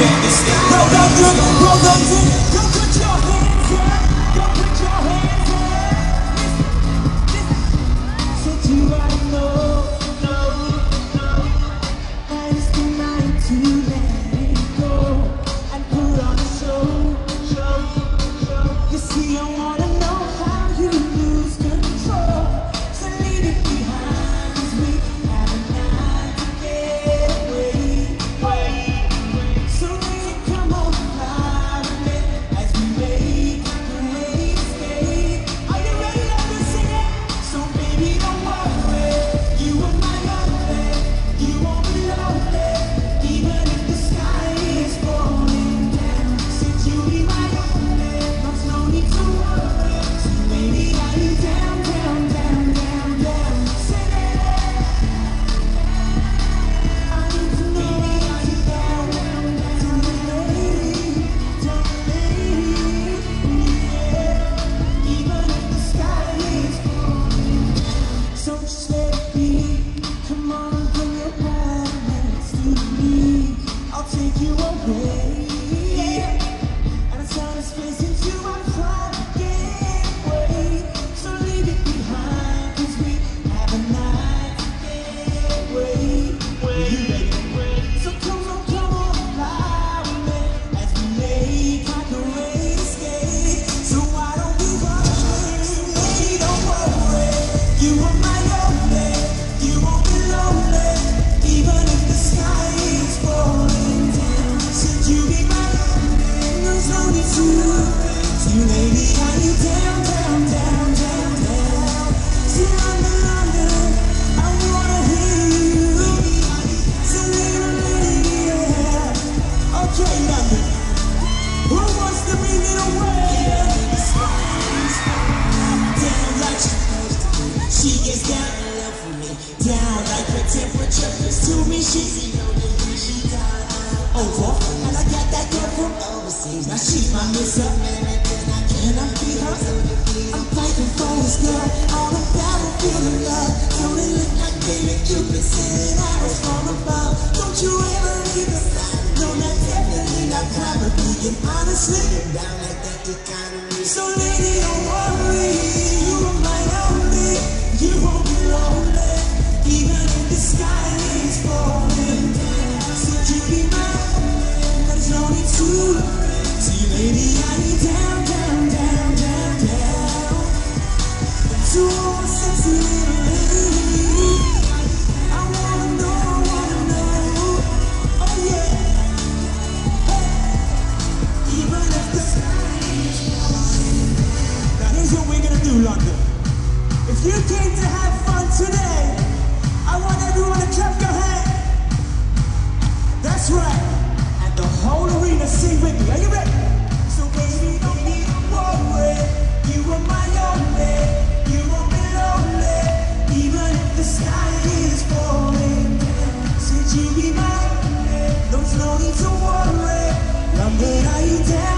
Now she's my miss up, can I be her? I'm fighting for this girl on the battlefield of love. Don't it look like baby Cupid sending arrows from above? Don't you ever leave the side? No, not definitely not probably. And honestly, down like that, you kind of need. So lady, don't worry, you are my only. You won't be lonely, even if the sky is falling down. Said you be mine, there's no need to. See, lady, I need down, down, down, down, down. So sexy little lady, I wanna know, oh yeah. Hey, even if the sky is falling. Now here's what we're gonna do, London. If you came to have fun today, I want everyone to clap your hands. That's right. And the whole arena sing with me. Are you ready? So baby, don't worry. You are my only. You won't be lonely, even if the sky is falling down. Said you be my only. There's no need to worry. London, are you down?